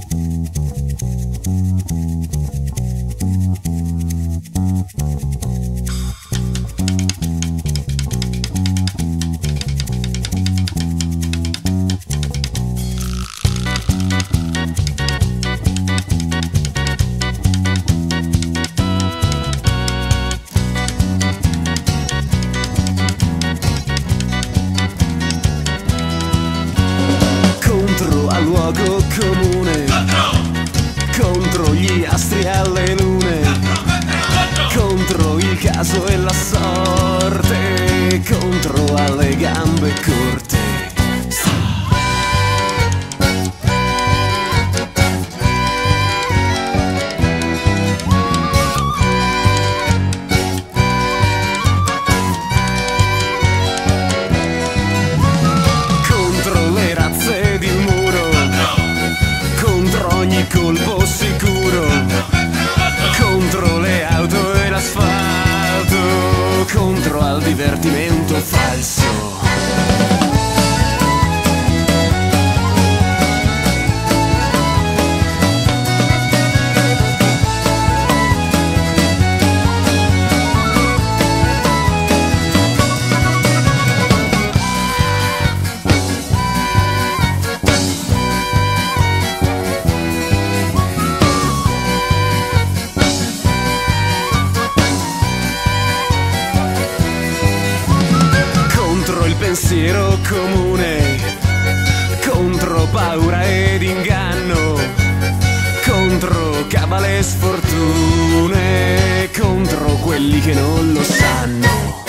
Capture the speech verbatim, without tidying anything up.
Luogo comune contro gli astri e le lune, contro il caso e la sorte, contro alle gambe corte. Contro le razze di un ogni colpo sicuro, contro le auto e l'asfalto, contro al divertimento falso. Contro il pensiero comune, contro paura ed inganno, contro cabale e sfortune, contro quelli che non lo sanno.